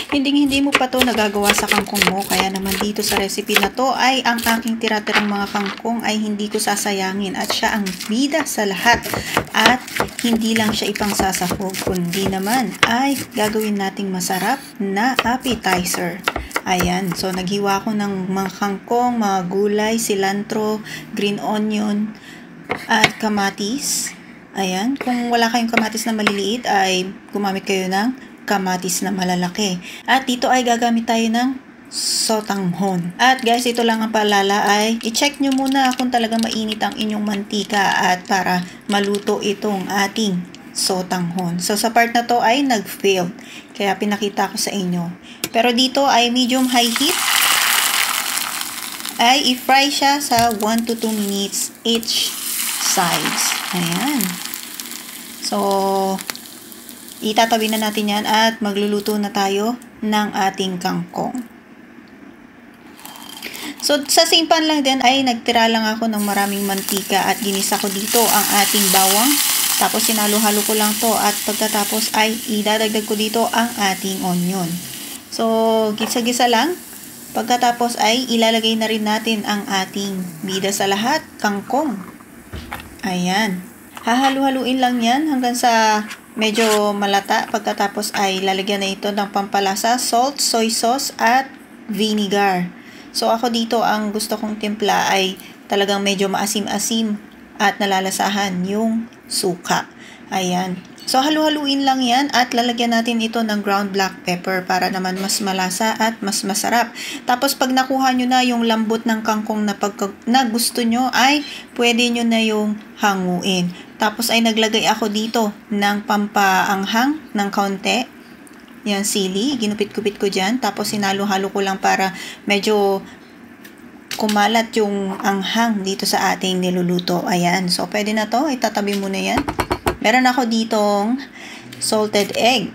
Hindi mo pa to nagagawa sa kangkong mo, kaya naman dito sa recipe na to ay ang aking tira-tirang mga kangkong ay hindi ko sasayangin at siya ang bida sa lahat. At hindi lang siya ipang sasahog, kundi naman ay gagawin nating masarap na appetizer. Ayan, so naghiwa ko ng mga kangkong, mga gulay, cilantro, green onion, at kamatis. Ayan, kung wala kayong kamatis na maliliit ay gumamit kayo ng kamatis na malalaki. At dito ay gagamit tayo ng sotanghon. At guys, ito lang ang paalala ay i-check nyo muna kung talaga mainit ang inyong mantika at para maluto itong ating sotanghon. So sa part na to ay nag-failed. Kaya pinakita ko sa inyo. Pero dito ay medium high heat. Ay i-fry siya sa 1 to 2 minutes each sides. Ayan. So itatabi na natin yan at magluluto na tayo ng ating kangkong. So, sa same pan lang din ay nagtira lang ako ng maraming mantika at ginisa ko dito ang ating bawang. Tapos, sinalo-halo ko lang to at pagkatapos ay idadagdag ko dito ang ating onion. So, gisa-gisa lang. Pagkatapos ay ilalagay na rin natin ang ating bida sa lahat, kangkong. Ayan. Hahalo-haluin lang yan hanggang sa medyo malata. Pagkatapos ay lalagyan na ito ng pampalasa, salt, soy sauce at vinegar. So, ako dito ang gusto kong timpla ay talagang medyo maasim-asim at nalalasahan yung suka. Ayan. So, halu-haluin lang yan at lalagyan natin ito ng ground black pepper para naman mas malasa at mas masarap. Tapos, pag nakuha nyo na yung lambot ng kangkong na gusto nyo ay pwede nyo na yung hanguin. Tapos, ay naglagay ako dito ng pampaanghang ng kaunti. Yan, sili. Ginupit-kupit ko dyan. Tapos, sinalo-halo ko lang para medyo kumalat yung anghang dito sa ating niluluto. Ayan. So, pwede na to. Itatabi muna yan. Meron ako ditong salted egg.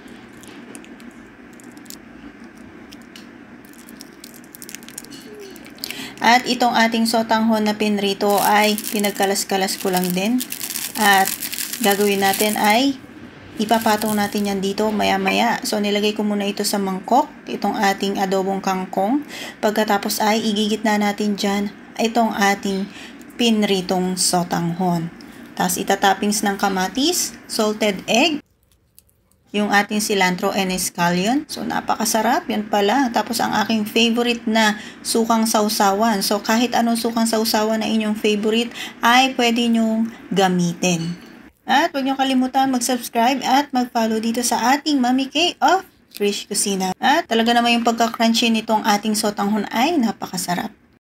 At itong ating sotanghon na pinrito ay pinagkalas-kalas ko lang din. At gagawin natin ay ipapatong natin yan dito maya-maya. So, nilagay ko muna ito sa mangkok, itong ating adobong kangkong. Pagkatapos ay igigitna natin dyan itong ating pinritong sotanghon. Tapos, itatoppings ng kamatis, salted egg, yung ating cilantro and scallion. So, napakasarap. Yan pala. Tapos, ang aking favorite na sukang sausawan. So, kahit anong sukang sausawan na inyong favorite ay pwede nyong gamitin. At huwag niyo kalimutan mag-subscribe at mag-follow dito sa ating Mami K of Trish Kusina. At talaga naman yung pagka-crunchy nitong ating sotanghon ay napakasarap.